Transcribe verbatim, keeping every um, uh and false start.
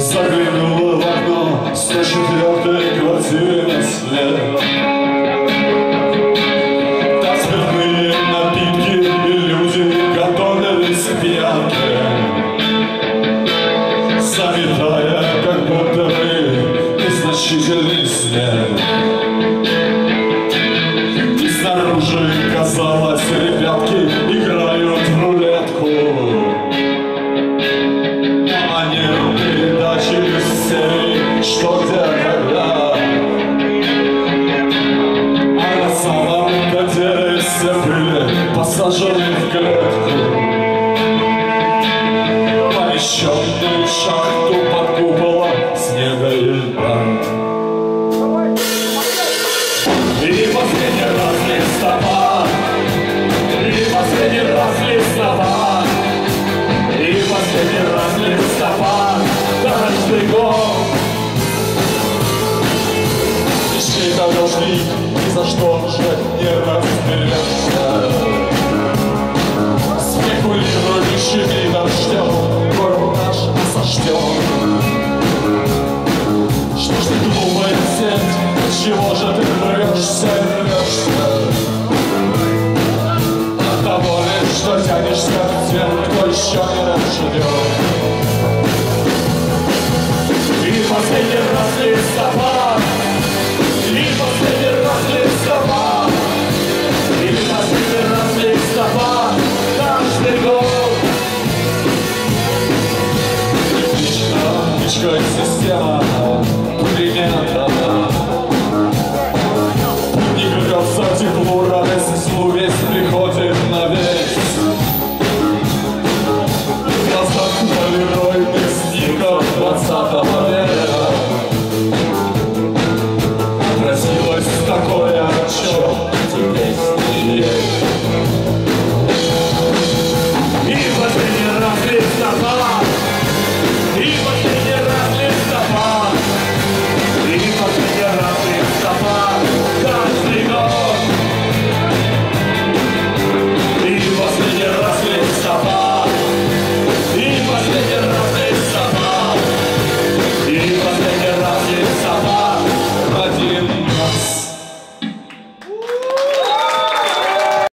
Заглянула в окно сто четвёртой квартиры слева. Там спиртные напитки и люди готовились к пьянке, заметая, как будто бы незначительный снег. И снаружи, казалось, ребятки играют в рулетку. Что, где, когда, а на самом деле все были посажены в клетку, помещенную в шахту под куполом снега и льда. И последний раз листопад, и последний раз листопад, и последний раз листопад, каждый год. Дождик, ни за что уже не разберешься. Спекулирующими дождем город наш осажден. Что ж ты, глупая сеть, чего же ты врешься, врешься? От того лишь, что тянешься к тем, кто еще не живет. И последний раз листопад, и последний раз листопад, и последний раз листопад, каждый год. Электричка, электричка и система, пулемет.